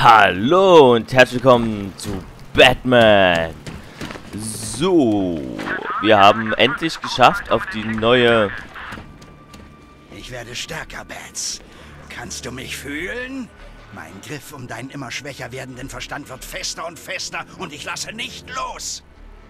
Hallo und herzlich willkommen zu Batman. So, wir haben endlich geschafft auf die neue... Ich werde stärker, Bats. Kannst du mich fühlen? Mein Griff um deinen immer schwächer werdenden Verstand wird fester und fester und ich lasse nicht los.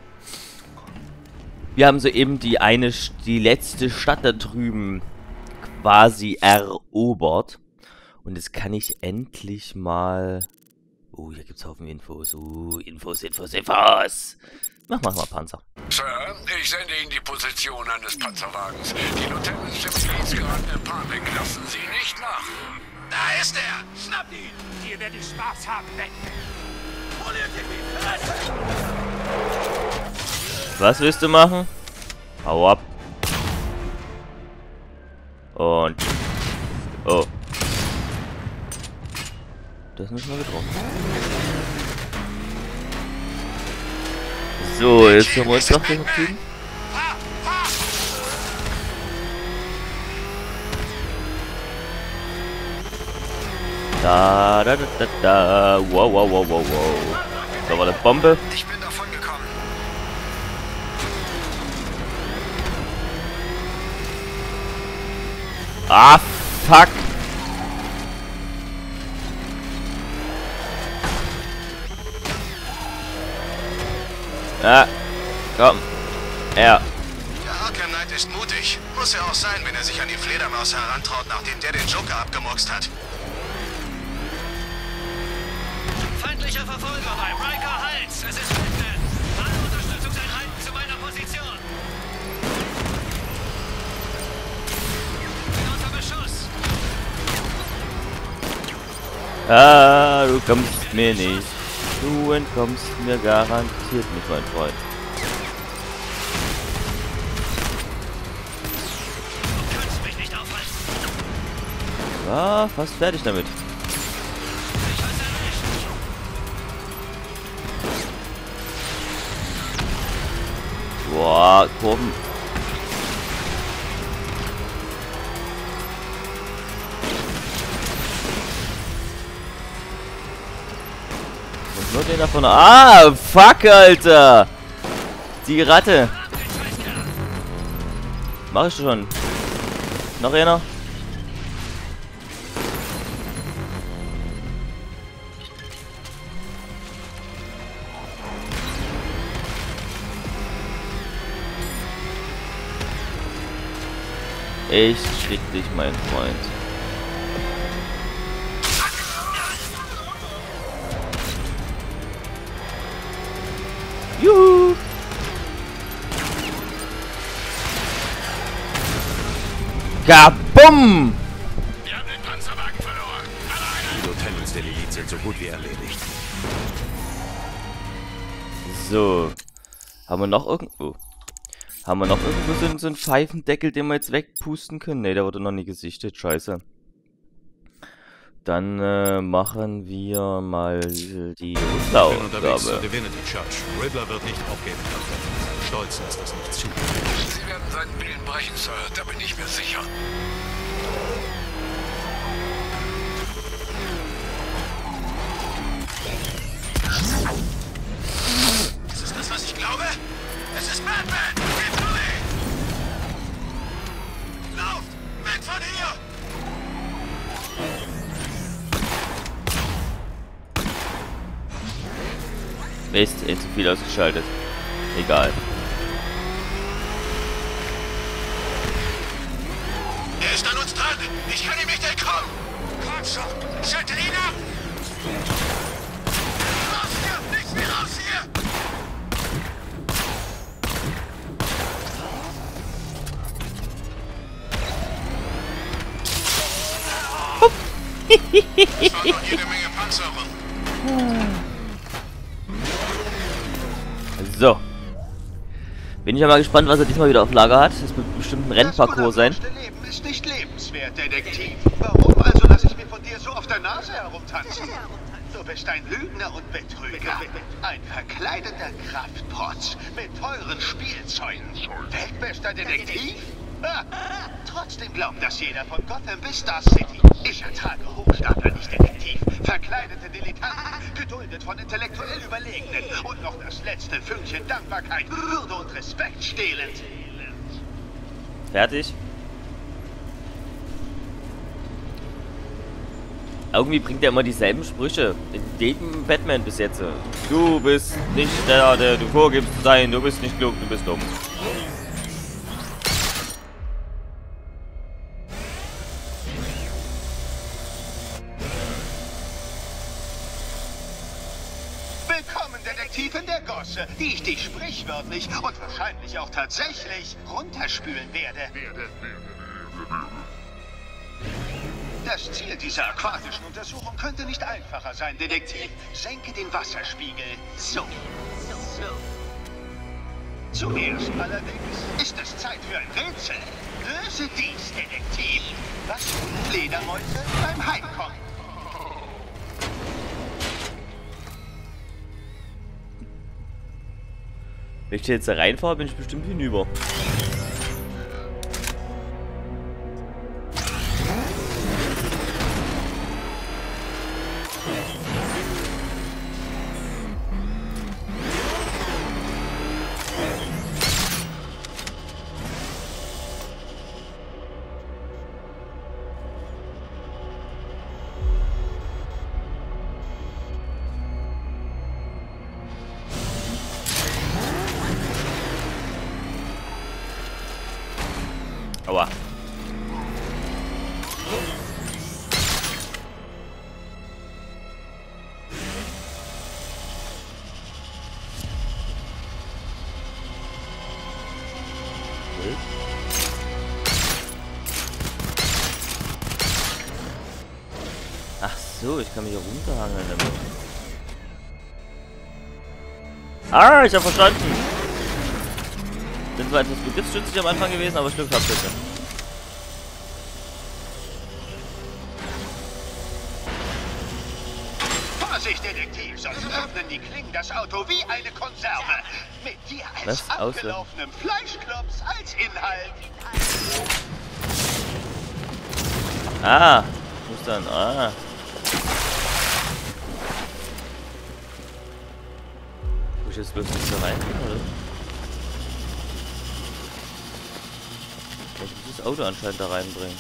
Wir haben soeben die letzte Stadt da drüben quasi erobert. Und jetzt kann ich endlich mal... Oh, hier gibt's Haufen Infos. Infos. Mach mal Panzer. Sir, ich sende Ihnen die Position eines Panzerwagens. Die Lieutenants der Miliz geraten in Panik. Lassen Sie nicht nach. Da ist er! Schnappt ihn! Hier werde ich Spaß haben, Batman. Was willst du machen? Hau ab. Und... Oh. Das ist nicht mal getroffen. So, jetzt haben wir uns noch den Typen. Da. Wow. Da war eine Bombe. Ich bin davon gekommen. Ah, fuck. Ja, komm. Ja. Der Arkham Knight ist mutig. Muss er auch sein, wenn er sich an die Fledermaus herantraut, nachdem der den Joker abgemurkst hat. Feindlicher Verfolger bei Riker Heights. Es ist Batman. Alle Unterstützungseinheiten zu meiner Position. Bin unter Beschuss. Ah, du kommst mir nicht. Du entkommst mir garantiert nicht, mein Freund. Du kannst mich nicht aufhalten. Ah, fast fertig damit. Ich weiß ja nicht. Boah, Kurven. Und nur den davon. Ah, fuck, Alter! Die Ratte. Mach ich schon. Noch einer? Ich krieg dich, mein Freund. Juhu! Kabum! Wir haben den Panzerwagen verloren. Die Lieutenants der Miliz sind so gut wie erledigt. So. Haben wir noch irgendwo... Haben wir noch irgendwo so einen Pfeifendeckel, den wir jetzt wegpusten können? Ne, der wurde noch nie gesichtet. Scheiße. Dann machen wir mal die Riddler-Aufgabe. Riddler wird nicht aufgeben. Stolz lässt das nicht zu. Sie werden seinen Willen brechen, Sir. Da bin ich mir sicher. Ist es das, was ich glaube? Es ist Batman! Geht durch! Lauft! Weg von hier! Mist, zu viel ausgeschaltet. Egal. Er ist an uns dran! Ich kann ihm nicht entkommen! Komm schon! Schütte ihn ab! Raus hier! Nicht mehr raus hier! Das war noch jede Menge Panzerung. So. Bin ich ja mal gespannt, was er diesmal wieder auf Lager hat. Das wird bestimmt ein Rennparcours sein. Das Leben ist nicht lebenswert, Detektiv. Warum also lasse ich mir von dir so auf der Nase herumtanzen? Du bist ein Lügner und Betrüger. Ein verkleideter Kraftprotz mit teuren Spielzeugen. Weltbester Detektiv? Ah, trotzdem glaubt das jeder von Gotham bis Star City. Ich Ich ertrage Hochstapler nicht, Detektiv. Verkleidete Dilettanten, geduldet von intellektuell Überlegenen und noch das letzte Fünkchen Dankbarkeit, Würde und Respekt stehlend. Fertig. Irgendwie bringt er immer dieselben Sprüche. In jedem Batman bis jetzt. Du bist nicht der du vorgibst zu sein. Du bist nicht klug, du bist dumm. Willkommen, Detektiv in der Gosse, die ich dich sprichwörtlich und wahrscheinlich auch tatsächlich runterspülen werde. Das Ziel dieser aquatischen Untersuchung könnte nicht einfacher sein, Detektiv. Senke den Wasserspiegel. So. Zuerst allerdings ist es Zeit für ein Rätsel. Löse dies, Detektiv. Was tun Fledermäuse beim Heimkommen? Wenn ich hier jetzt da reinfahre, bin ich bestimmt hinüber. Aua. Ach so, ich kann mich hier runterhangeln damit. Ah, ich hab verstanden. Bin zwar etwas begriffsstützig am Anfang gewesen, aber Glück habt bitte. Vorsicht, Detektiv, sonst öffnen die Klingen das Auto wie eine Konserve. Mit dir als Was? abgelaufenem Fleischklops als Inhalt. Ah, ich muss dann. Ah. Muss ich jetzt bloß nicht da rein, oder? Ich muss das Auto anscheinend da reinbringen.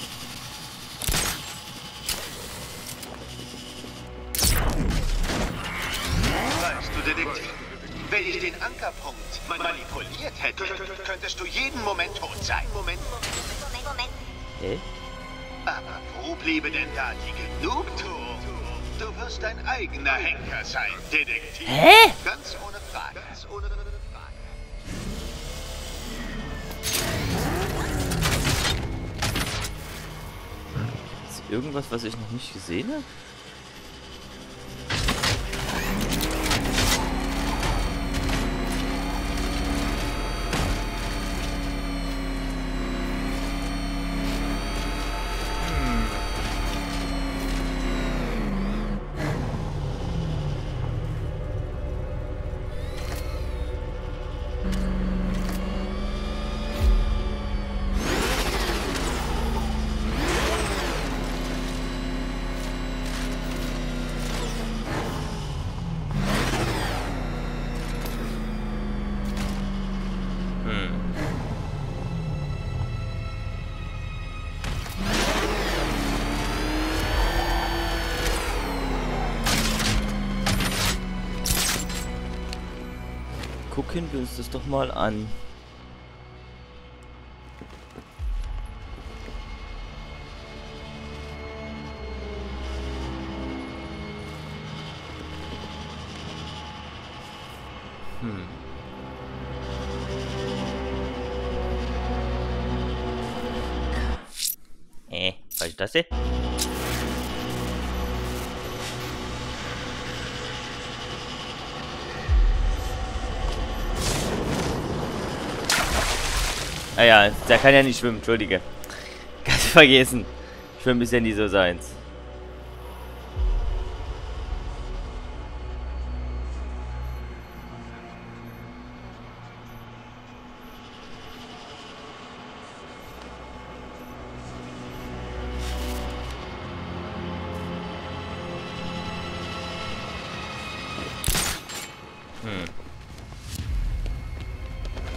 Weißt du, Detektiv, wenn ich den Ankerpunkt manipuliert hätte, könntest du jeden Moment tot sein. Moment. Hä? Aber wo bliebe denn da die Genugtuung? Du wirst dein eigener Henker sein, Detektiv. Hä? Ganz ohne Frage. Ganz ohne Frage. Ist irgendwas, was ich noch nicht gesehen habe? Gucken wir uns das doch mal an. Was ist das hier? Ah ja, der kann ja nicht schwimmen, entschuldige. Ganz vergessen. Schwimmen ist ja nie so seins.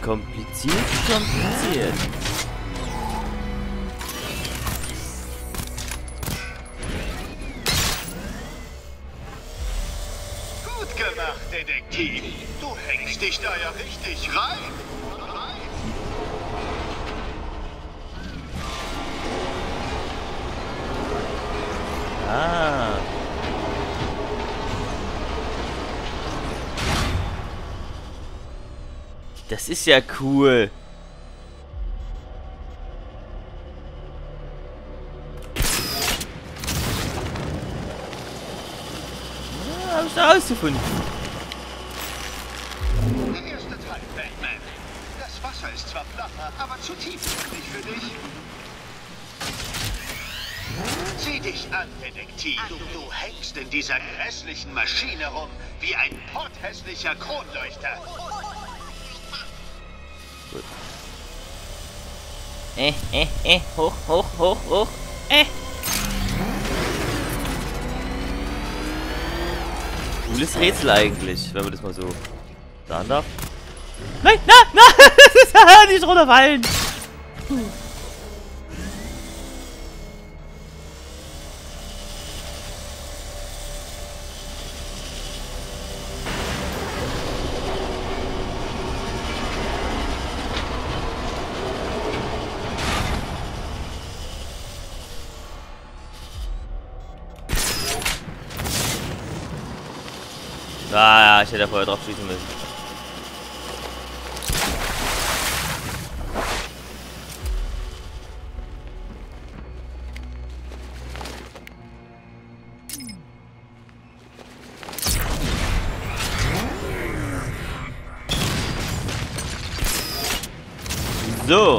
Kompliziert, kompliziert. Gut gemacht, Detektiv. Du hängst dich da ja richtig rein. Ah. Das ist ja cool. Ja, hab ich da rausgefunden. Der erste Teil, Batman. Das Wasser ist zwar flacher, aber zu tief nicht für dich. Sieh dich an, Detektiv. Du hängst in dieser grässlichen Maschine rum, wie ein potthässlicher Kronleuchter. Gut. Hoch, hoch, hoch, hoch. Cooles Rätsel eigentlich, wenn man das mal so sagen darf. Nein, na, das ist nicht runterfallen. Ah, ich hätte ja vorher drauf schießen müssen. So.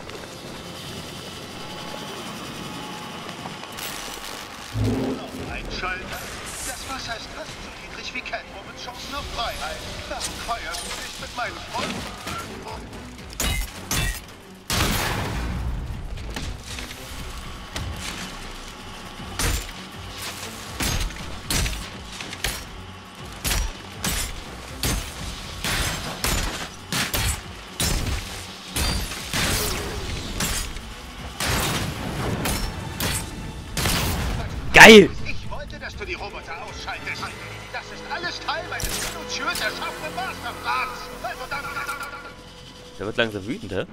Einschalten. Das Wasser ist fast so niedrig wie Catwomans Chancen auf Freiheit. Warum feierst du nicht mit meinen Freunden? Geil! Ich wollte, dass du die Roboter ausschaltest. Das ist alles Teil meines minutiös erschaffenen Masterplans. Also dann. Der wird langsam wütend, hä?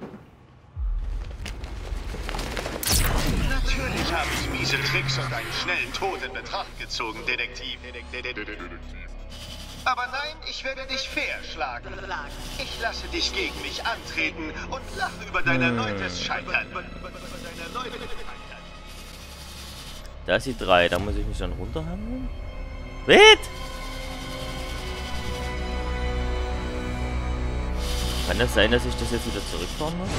Natürlich habe ich miese Tricks und einen schnellen Tod in Betracht gezogen, Detektiv. Aber nein, ich werde dich fair schlagen. Ich lasse dich gegen mich antreten und lache über dein erneutes Scheitern. Da ist die 3, da muss ich mich dann runterhandeln. Wait! Kann das sein, dass ich das jetzt wieder zurückfahren muss?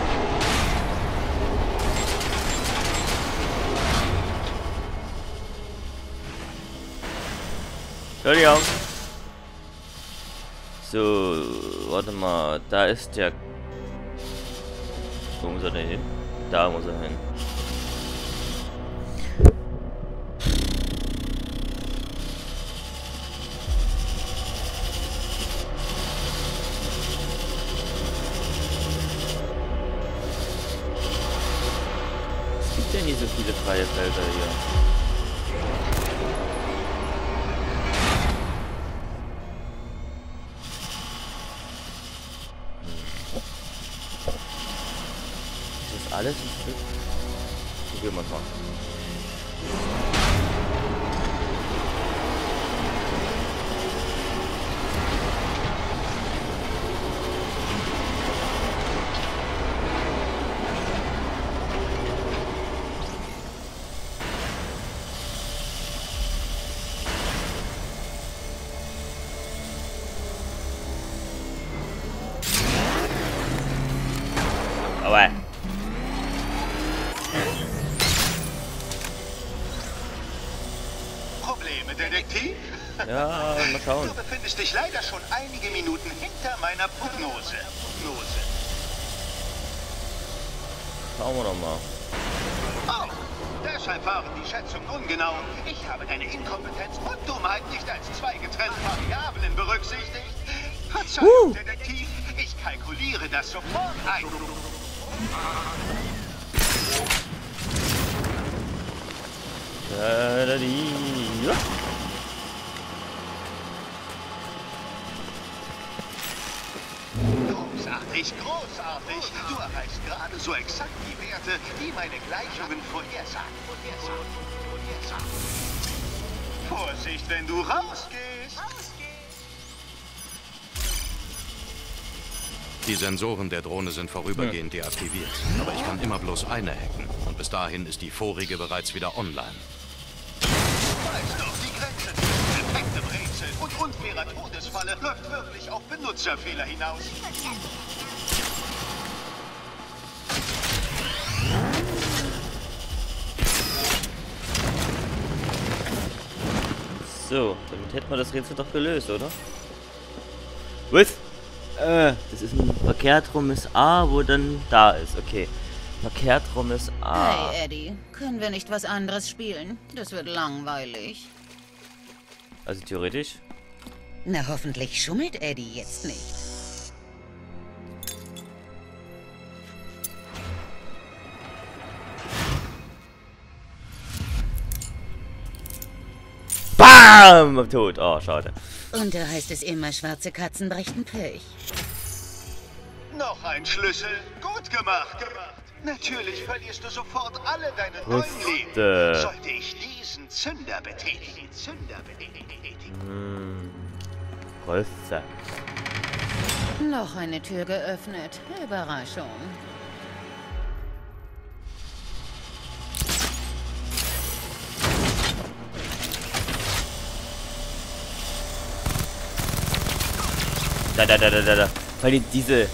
Entschuldigung. So, warte mal, da ist der... Wo muss er denn hin? Da muss er hin. Es gibt ja nicht so viele freie Felder hier. Alles ein Stück. Probieren wir mal. Aber Detektiv? ja, mal schauen. Du befindest dich leider schon einige Minuten hinter meiner Prognose. Schauen wir doch mal. Oh, deshalb waren die Schätzungen ungenau. Ich habe deine Inkompetenz und Dummheit nicht als zwei getrennte Variablen berücksichtigt. Verzeihung, Detektiv, ich kalkuliere das sofort ein. Ja. Großartig, großartig. Du erreichst gerade so exakt die Werte, die meine Gleichungen vorhersagen. Vorsicht, wenn du rausgehst. Die Sensoren der Drohne sind vorübergehend deaktiviert. Aber ich kann immer bloß eine hacken. Und bis dahin ist die vorige bereits wieder online. Weißt doch, die Grenze zwischen perfektem Rätsel und unfairer Todesfalle läuft wirklich auf Benutzerfehler hinaus. So, damit hätten wir das Rätsel doch gelöst, oder? Was? Das ist ein verkehrt rumes A, wo dann da ist. Okay. Verkehrt rumes A. Hey, Eddie. Können wir nicht was anderes spielen? Das wird langweilig. Also theoretisch. Na, hoffentlich schummelt Eddie jetzt nicht. BAM! Tot. Oh, schade. Und da heißt es immer, schwarze Katzen brächten Pech. Noch ein Schlüssel. Gut gemacht. Natürlich verlierst du sofort alle deine neuen Leben. Sollte ich diesen Zünder betätigen. Röster. Noch eine Tür geöffnet. Überraschung. Da. Weil diese...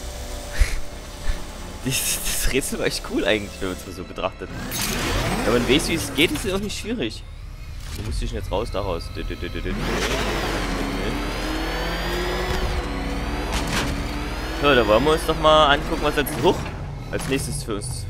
Das Rätsel war echt cool eigentlich, wenn man es mal so betrachtet. Wenn man weiß, wie es geht, ist es auch nicht schwierig. Wo musste ich denn jetzt raus? Da raus. So, da wollen wir uns doch mal angucken, was als nächstes für uns.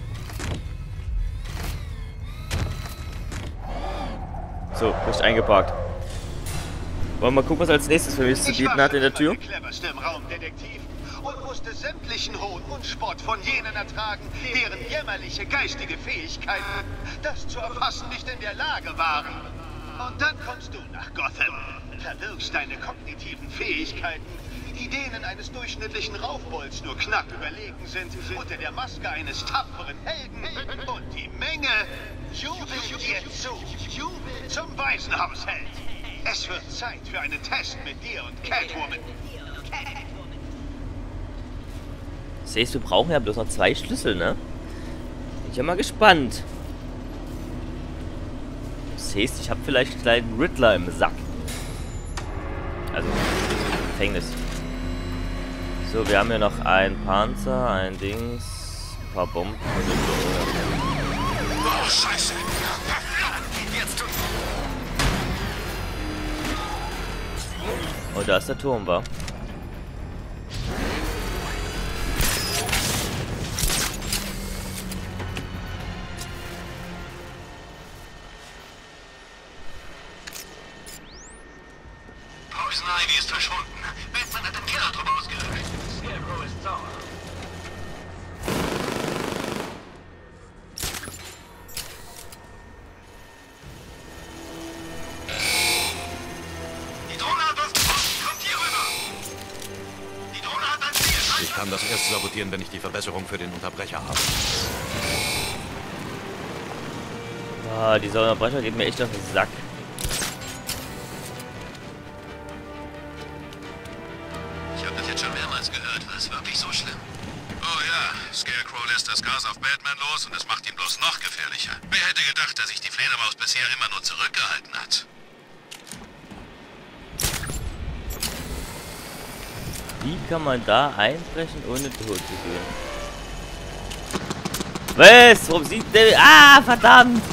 So, recht eingeparkt. Wollen wir mal gucken, was als nächstes für mich zu bieten hat in der Tür? Und musste sämtlichen Hohn und Spott von jenen ertragen, deren jämmerliche geistige Fähigkeiten das zu erfassen nicht in der Lage waren. Und dann kommst du nach Gotham, verbirgst deine kognitiven Fähigkeiten, die denen eines durchschnittlichen Raufbolds nur knapp überlegen sind, unter der Maske eines tapferen Helden. Und die Menge jubelt dir zu, jubelt zum Waisenhausheld. Es wird Zeit für einen Test mit dir und Catwoman. Siehst, wir brauchen ja bloß noch 2 Schlüssel, ne? Bin ich ja mal gespannt. Siehst, ich habe vielleicht einen kleinen Riddler im Sack. Also, im Gefängnis. So, wir haben ja noch einen Panzer, ein Dings, ein paar Bomben. Oh, Scheiße! Jetzt Und da ist der Turm, wa? Poison Ivy ist verschwunden. Batman hat den Kellertrupp ausgelöscht. Scarecrow ist sauer. Die Drohne hat was gefunden. Kommt hier rüber. Die Drohne hat ein Ziel. Ich kann das erst sabotieren, wenn ich die Verbesserung für den Unterbrecher habe. Ah, dieser Unterbrecher geht mir echt auf den Sack. Ich habe das jetzt schon mehrmals gehört. War es wirklich so schlimm? Oh ja, Scarecrow lässt das Gas auf Batman los und es macht ihn bloß noch gefährlicher. Wer hätte gedacht, dass sich die Fledermaus bisher immer nur zurückgehalten hat? Wie kann man da einbrechen, ohne tot zu gehen? Was? Warum sieht der... Ah, verdammt!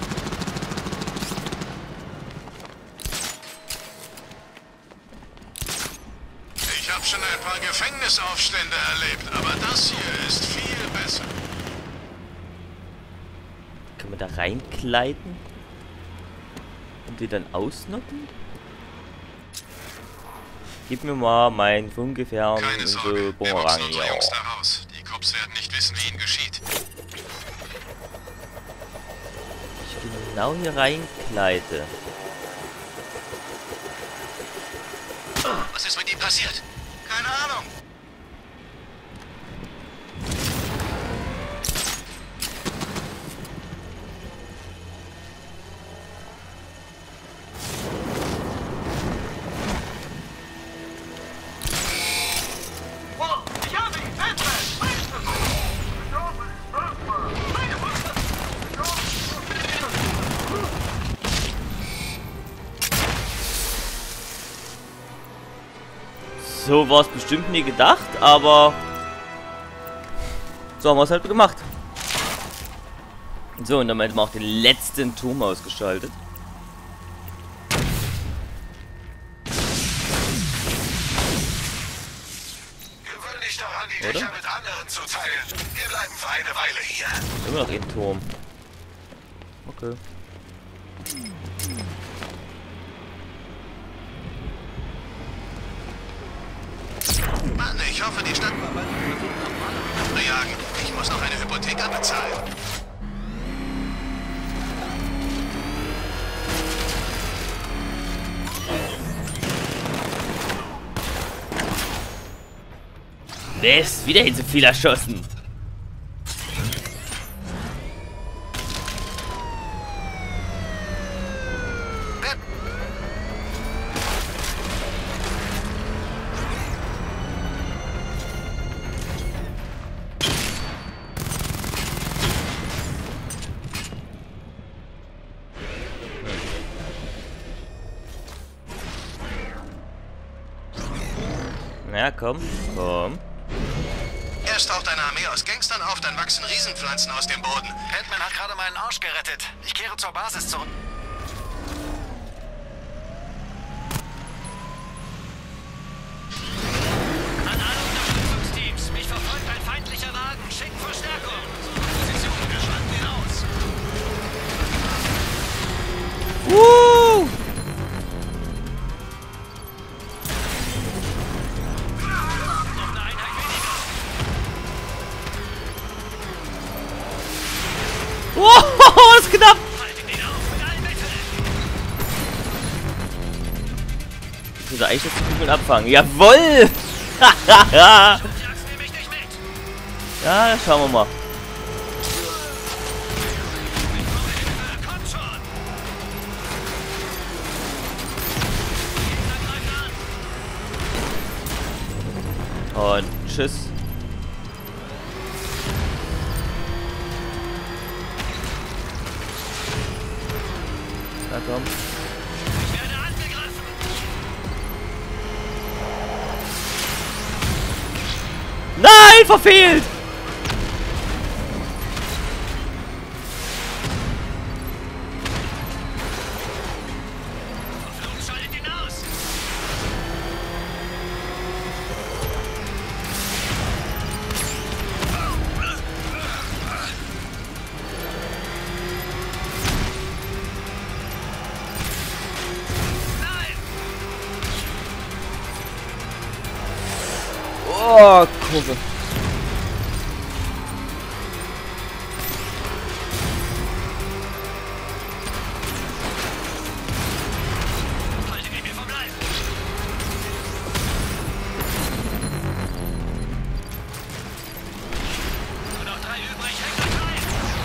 Ich habe schon ein paar Gefängnisaufstände erlebt, aber das hier ist viel besser. Kann man da reinkleiden? Und die dann ausnocken? Gib mir mal mein Funkgefähren Keine und so Sorge, wir Bumerang. boxen unsere Ja. Jungs da raus. Die Cops werden nicht wissen, wie ihnen geschieht. Ich genau hier reinkleide. Was ist mit ihm passiert? Keine Ahnung. Ich habe ihn! Batman! So war es bestimmt nie gedacht, aber so haben wir es halt gemacht. So, und damit haben wir auch den letzten Turm ausgeschaltet. Gewöhn dich daran, die Oder? Dächer mit anderen zu teilen. Wir bleiben für eine Weile hier. Immer noch ein Turm. Okay. Mann, ich hoffe, die Stadt war bald versucht, nach Mann zu jagen. Ich muss noch eine Hypothek abbezahlen. Mist, wieder hin zu viel erschossen. Na komm, komm. Erst taucht eine Armee aus Gangstern auf, dann wachsen Riesenpflanzen aus dem Boden. Batman hat gerade meinen Arsch gerettet. Ich kehre zur Basis zurück. An alle Unterstützungsteams. Mich verfolgt ein feindlicher Wagen. Schickt Verstärkung. Position, wir schalten ihn aus. Noch eine Einheit weniger. Oh, das ist knapp. Haltet ihn auf mit allen Mitteln. Ich muss eigentlich jetzt die Kugeln abfangen. Jawoll! Jagst nehme ich nicht mit. Ja, schauen wir mal. Kommt schon. Gegner greift an. Und tschüss. Na komm. Ich werde angegriffen. Nein, verfehlt! Verflucht, schaltet ihn aus. Nein! Oh, Kurve. Haltet ihn mir vom Leib. Nur noch 3 übrig. Hängt euch rein.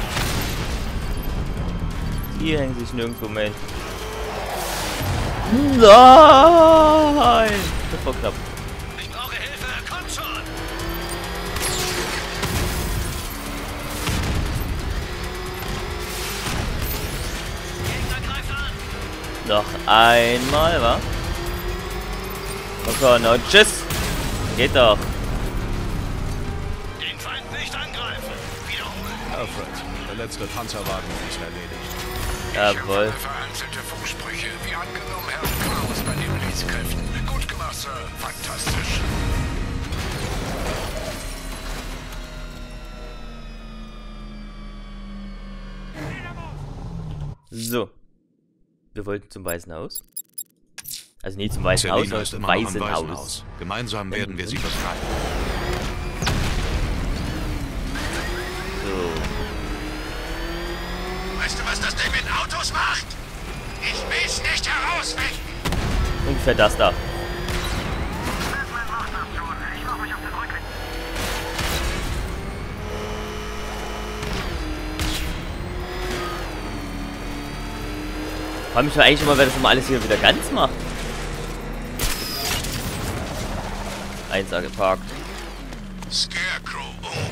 Die hängen sich nirgendwo mehr hin. Nein! Das war knapp. Ich brauche Hilfe. Kommt schon. Gegner greift an. Noch einmal, wa? Okay, na tschüss. Geht doch. Den Feind nicht angreifen. Wiederholen. Alfred, der letzte Panzerwagen ist erledigt. Jawohl. Vereinzelte Funksprüche, wie angenommen, Herr Chaos bei den Blitzkräften. Gut gemacht, Sir. Fantastisch. So. Wir wollten zum Weißen Haus. Also nicht zum Weißen Haus, Selina sondern ist zum immer noch Weißen im Weißen Haus. Haus. Gemeinsam werden wir sie befreien. So. Weißt du, was das Ding mit Autos macht? Ich will's nicht herausfinden. Ungefähr das da. Ich frage mich eigentlich immer, wer das immer alles hier wieder ganz macht. 1A geparkt. Scarecrow.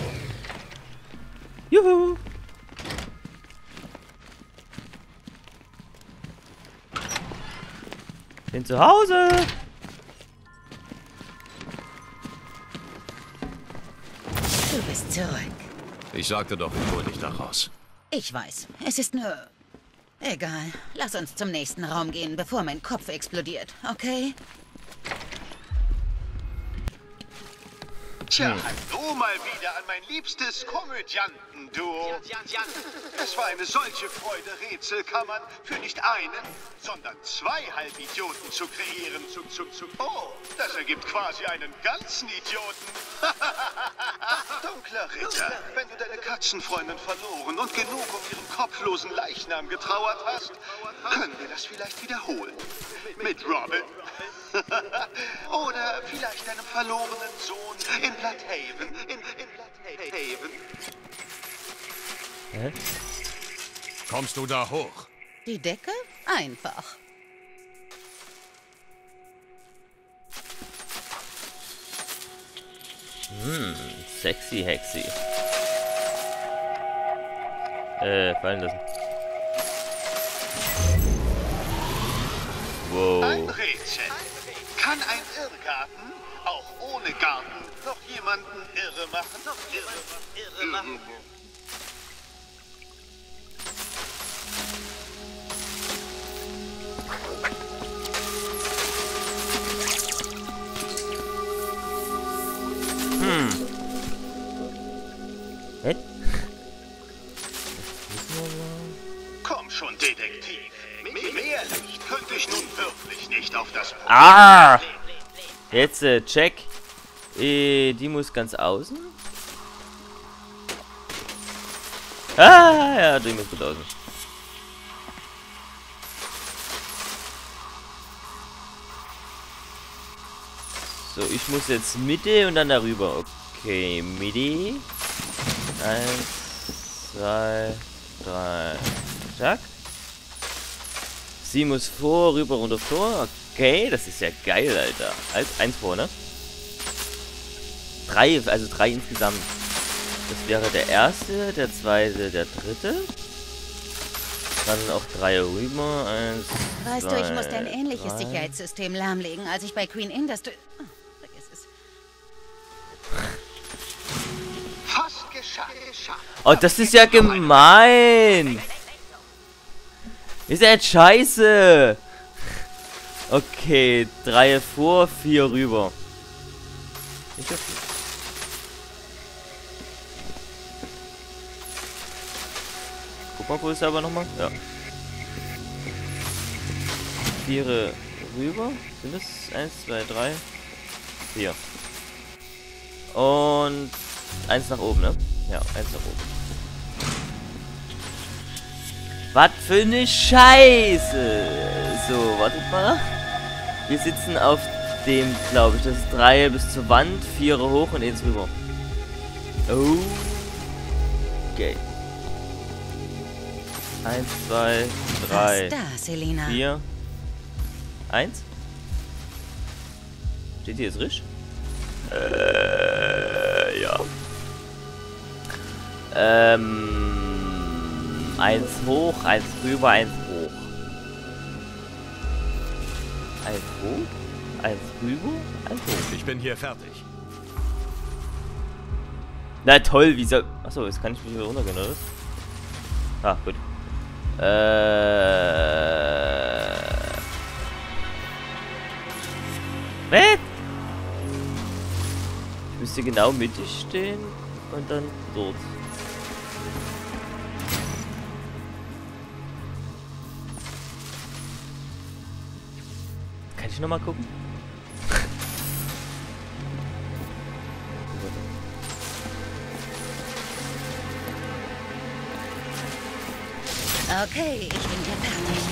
Juhu. Bin zu Hause. Du bist zurück. Ich sagte doch, ich hol dich da raus. Ich weiß. Es ist nur... Egal. Lass uns zum nächsten Raum gehen, bevor mein Kopf explodiert, okay? Tja, hallo mal wieder an mein liebstes Komödiantenduo. Es war eine solche Freude, Rätselkammern für nicht einen, sondern 2 Halbidioten zu kreieren. Oh, das ergibt quasi einen ganzen Idioten. Dunkler Ritter, wenn du deine Katzenfreundin verloren und genug um ihren kopflosen Leichnam getrauert hast, können wir das vielleicht wiederholen. Mit Robin. Oder vielleicht deinem verlorenen Sohn in Bloodhaven. In Bloodhaven. Hä? Kommst du da hoch? Die Decke? Einfach. Sexy Hexy. Fallen lassen. Wow. Ein Rätsel. Kann ein Irrgarten, auch ohne Garten, noch jemanden irre machen? Hä? Komm schon, Detektiv. Mehr Licht könnte ich nun wirklich nicht auf das Problem. Ah! Jetzt, check. Die muss ganz außen. Ah, ja, die muss gut außen. So, ich muss jetzt Mitte und dann darüber. Okay, Mitte. 1, 2, 3. Zack. Sie muss vor, rüber, runter, vor. Okay, das ist ja geil, Alter. 1 vor, ne? 3, also 3 insgesamt. Das wäre der erste, der zweite, der dritte. Dann auch 3 rüber. 1, Weißt 2, du, ich musste ein ähnliches 3. Sicherheitssystem lahmlegen, als ich bei Queen Industry... Oh, vergiss es. Fast geschafft. Oh, das ist ja gemein. Ist ja jetzt scheiße. Okay, 3 vor, 4 rüber. Ich hab... Guck mal, wo ist er aber nochmal? Ja. 4 rüber. Sind das 1, 2, 3, 4. Und 1 nach oben, ne? Ja, 1 nach oben. Was für eine Scheiße! So, wartet mal. Wir sitzen auf dem, glaube ich. Das ist 3 bis zur Wand, 4 hoch und 1 rüber. Oh. Okay. 1, 2, 3, Was da, Selina? 4, 1. Steht hier jetzt richtig? Ja. 1 hoch, 1 rüber, 1 hoch. 1 hoch, 1 rüber, 1 hoch. Ich bin hier fertig. Na toll, wie soll... Achso, jetzt kann ich mich wieder runtergehen, oder? Ah, gut. Was? Ich müsste genau mittig stehen und dann dort. Kann ich nochmal gucken? Okay, ich bin hier fertig.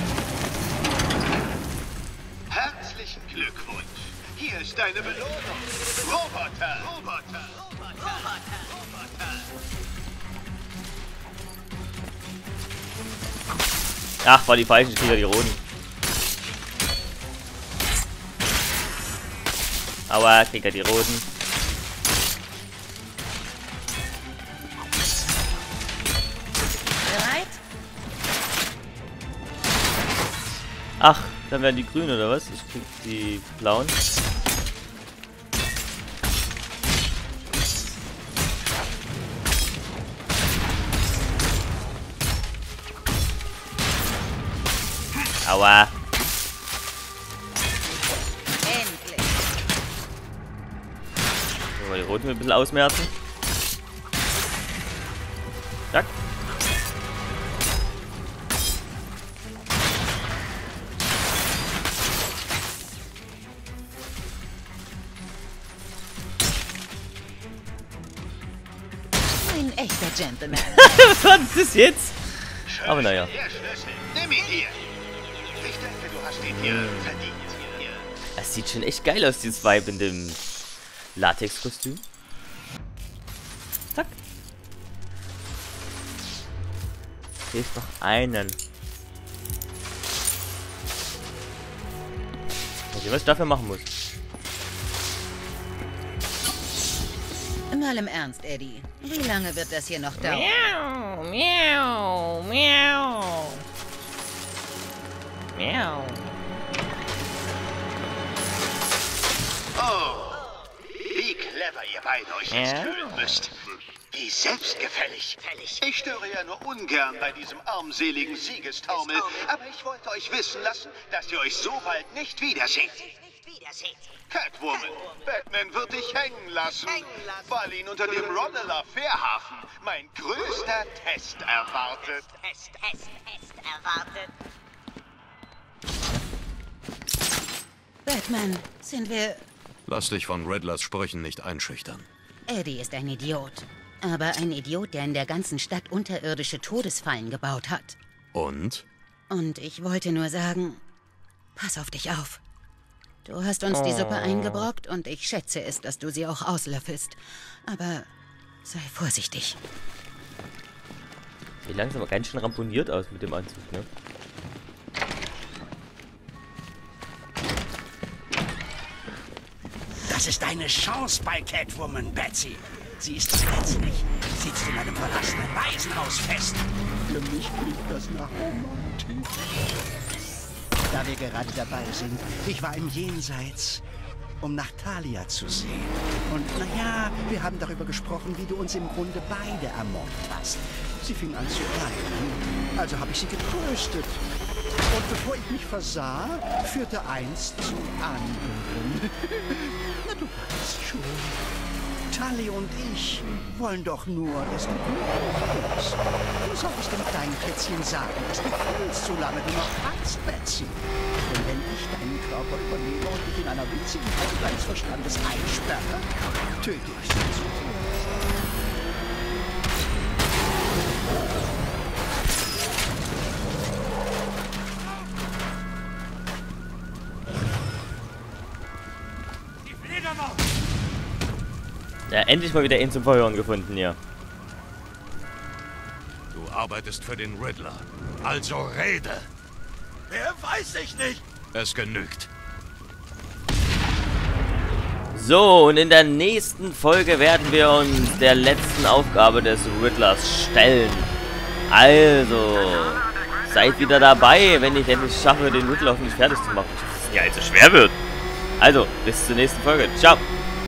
Herzlichen Glückwunsch. Hier ist deine Belohnung. Roboter. Ach, war die falschen Krieger, die roten. Aber Krieger, die roten. Bereit? Ach, dann werden die grünen oder was? Ich krieg die blauen. Aua. Endlich. Wollen wir die roten ein bisschen ausmerzen? Zack. Ein echter Gentleman. Was ist das jetzt? Aber naja. Der Schlüssel. Nimm ihn dir. Ich denke, du hast ihn hier verdient. Es sieht schon echt geil aus, dieses Vibe in dem Latex-Kostüm. Zack. Hier ist noch einen. Mal sehen, was ich dafür machen muss. Mal im Ernst, Eddie. Wie lange wird das hier noch dauern? Miau, miau, miau. Miau. Oh, wie clever ihr beide euch jetzt fühlen müsst. Wie selbstgefällig. Ich störe ja nur ungern bei diesem armseligen Siegestaumel, aber ich wollte euch wissen lassen, dass ihr euch so bald nicht wiederseht. Catwoman, Batman wird dich hängen lassen, weil ihn unter dem Ronneler Fährhafen mein größter Test erwartet. Batman, sind wir... Lass dich von Riddlers Sprüchen nicht einschüchtern. Eddie ist ein Idiot. Aber ein Idiot, der in der ganzen Stadt unterirdische Todesfallen gebaut hat. Und? Und ich wollte nur sagen, pass auf dich auf. Du hast uns die Suppe eingebrockt und ich schätze es, dass du sie auch auslöffelst. Aber sei vorsichtig. Sieht langsam ganz schön ramponiert aus mit dem Anzug, ne? Das ist deine Chance bei Catwoman, Betsy. Sie ist verletzlich, sitzt in einem verlassenen Waisenhaus fest. Für mich klingt das nach Romantik. Da wir gerade dabei sind, ich war im Jenseits, um nach Talia zu sehen. Und naja, wir haben darüber gesprochen, wie du uns im Grunde beide ermordet hast. Sie fing an zu weinen, also habe ich sie getröstet. Und bevor ich mich versah, führte eins zum anderen. Na, du weißt schon. Tali und ich wollen doch nur, dass du glücklich bist. Du solltest dem kleinen Kätzchen sagen, dass du fühlst, solange du noch kannst, Betsy. Denn wenn ich deinen Körper übernehme und dich in einer winzigen Haut deines Verstandes einsperre, töte ich sie zuerst. Ja, endlich mal wieder ihn zum Verhören gefunden hier. Du arbeitest für den Riddler. Also rede. Wer weiß ich nicht. Es genügt. So, und in der nächsten Folge werden wir uns der letzten Aufgabe des Riddlers stellen. Also, seid wieder dabei, wenn ich endlich schaffe, den Riddler hoffentlich fertig zu machen. Was ja allzu schwer wird. Also, bis zur nächsten Folge. Ciao.